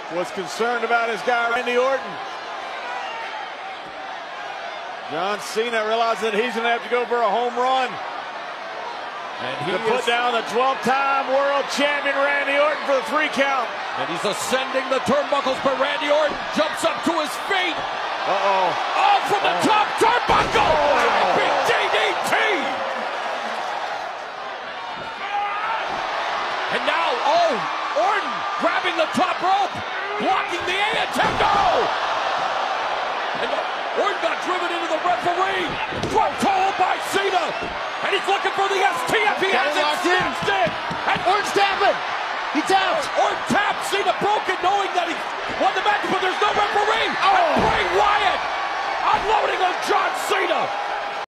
was concerned about his guy Randy Orton. John Cena realized that he's going to have to go for a home run. And he put down the 12-time world champion Randy Orton for the 3 count. And he's ascending the turnbuckles, but Randy Orton jumps up to his feet. Uh-oh. Oh, from the top turnbuckle! Big DDT! And now, Orton grabbing the top rope, blocking the A attempt. And Orton got driven into the referee. Front toe by Cena. And he's looking for the STF. He has it snatched in. And Orton's tapping. He tapped. Orton tapped. Cena broke it, knowing that he won the match, but there's no referee. And Bray Wyatt unloading on John Cena.